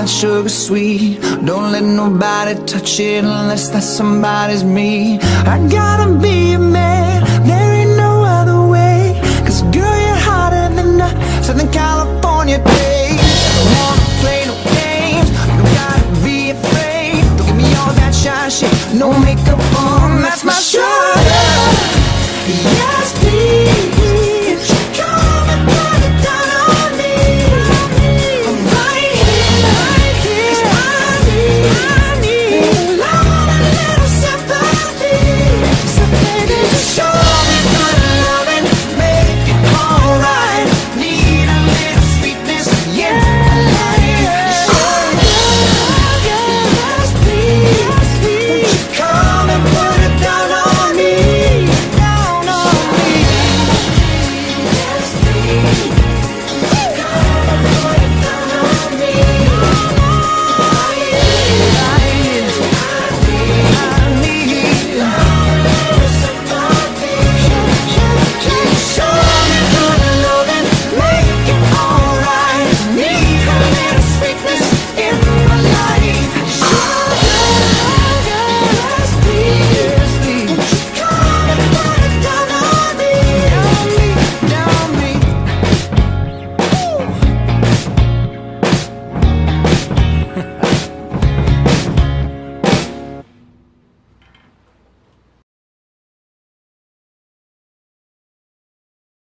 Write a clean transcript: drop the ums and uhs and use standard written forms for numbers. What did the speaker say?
my sugar sweet. Don't let nobody touch it unless that somebody's me. I gotta be a man, there ain't no other way. Cause girl, you're hotter than a Southern California day. Don't wanna play no games, you gotta be afraid. Don't give me all that shy shit, no makeup on, that's my sugar.